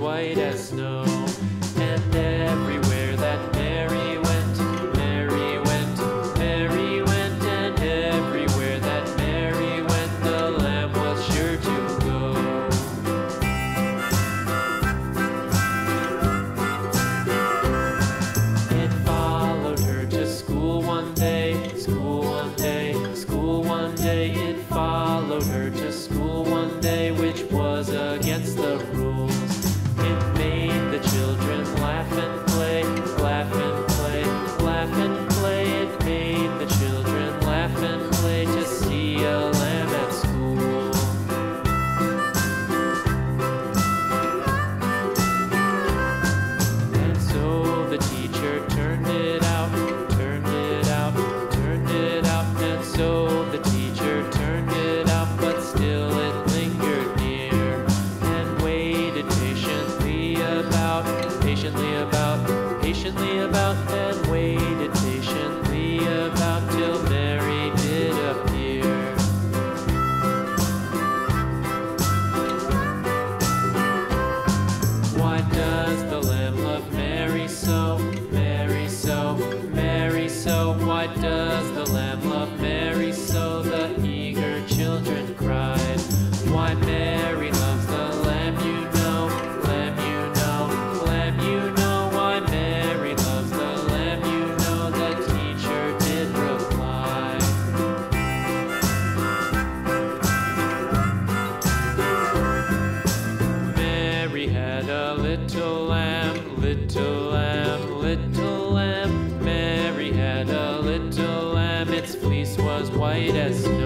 white as snow. And everywhere that Mary went, Mary went, Mary went, and everywhere that Mary went, the lamb was sure to go. It followed her to school one day, school one day, school one day. It followed her to school one day, which was against the rules. It made the children laugh and play, laugh and play, laugh and play. It made the children laugh and play to see a lamb at school. And so the teacher turned it out, turned it out, turned it out. And so the teacher turned it out, but still it lingered near and waited patiently about, and waited patiently about till Mary did appear. Why does the lamb love Mary so, Mary so, Mary so? Why does the lamb love Mary so? The eager children cried. Why Mary loves the lamb, you know, lamb, you know, lamb, you know. Why Mary loves the lamb, you know, the teacher did reply. Mary had a little lamb, little lamb, little lamb. Mary had a little lamb, its fleece was white as snow.